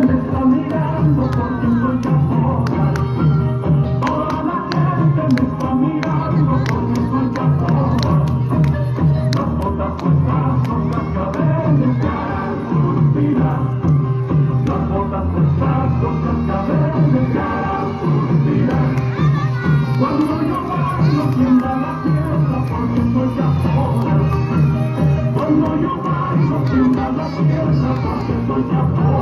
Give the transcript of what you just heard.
me está mirando porque soy Caporal. Toda la gente me está mirando porque soy Caporal. Las botas puestas son cascabeles que harán suspirar. Las botas puestas son cascabeles que harán suspirar. Cuando yo bailo tiembla la tierra porque soy Caporal. Cuando yo bailo tiembla la tierra porque soy Caporal.